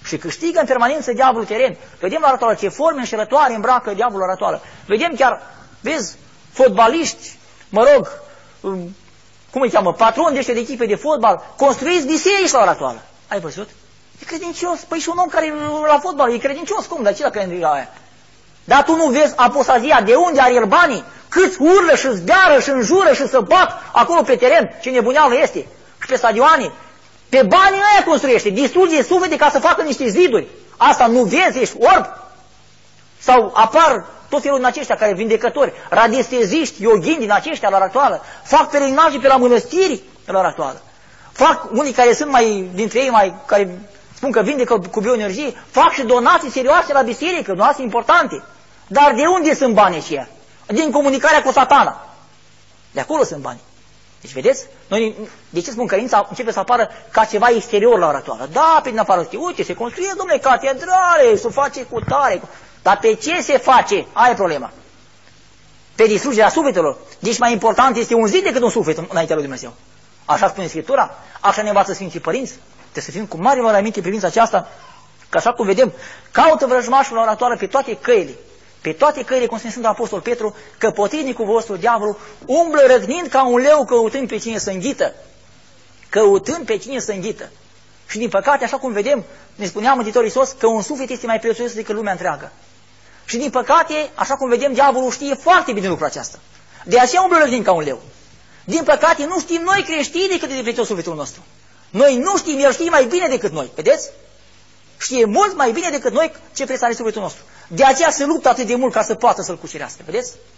Și câștigă în permanență diavolul teren. Vedem la oratoare ce forme înșelătoare îmbracă diavolul la oratoare. Vedem chiar, vezi, fotbaliști, mă rog, cum îi cheamă, patroni de ăștia de echipe de fotbal, construiți biserici la oratoare. Ai văzut? E credincios. Păi și un om care la fotbal e credincios. Cum? Dar ce la credinciosa aia? Dar tu nu vezi apostazia, de unde are el banii? Câți urlă și zbeară și înjură și se bat acolo pe teren, ce nebuneală este. Și pe stadioane. Pe banii ăia construiește, distruge suflete ca să facă niște ziduri. Asta nu vezi, ești orb? Sau apar tot felul din aceștia care vindecători, radiesteziști, yoghini din aceștia la oratoare, fac peregrinaje pe la mănăstiri la oratoare. Fac unii care sunt mai, dintre ei, mai, care spun că vindecă cu bioenergie, fac și donații serioase la biserică, donații importante. Dar de unde sunt banii aceia? Din comunicarea cu Satana. De acolo sunt banii. Deci, vedeți? Noi, de ce spun că credința începe să apară ca ceva exterior la oratoare? Da, pe din afară, știi, uite, se construie, domnule, catedrale, se face cu tare. Dar pe ce se face? Aia e problema. Pe distrugerea sufletelor. Deci mai important este un zid decât un suflet înaintea lui Dumnezeu. Așa spune Scriptura, așa ne învață Sfinții Părinți. Trebuie să fim cu mare aminte privința aceasta, că așa cum vedem, caută vrăjmașul la oratoare pe toate căile. Pe toate căile, cum spune Sfântul Apostol Petru, că potrivnicul vostru, diavolul, umblă răznind ca un leu căutând pe cine să înghită. Căutând pe cine să înghită. Și din păcate, așa cum vedem, ne spunea Mântuitorul Iisus că un suflet este mai prețios decât lumea întreagă. Și din păcate, așa cum vedem, diavolul știe foarte bine lucrul acesta. De aceea umblă răznind ca un leu. Din păcate, nu știm noi creștinii cât de prețios sufletul nostru. Noi nu știm, el știe mai bine decât noi. Vedeți? Știe mult mai bine decât noi ce preț are sufletul nostru. De aceea se luptă atât de mult ca să poată să-l cucerească. Vedeți?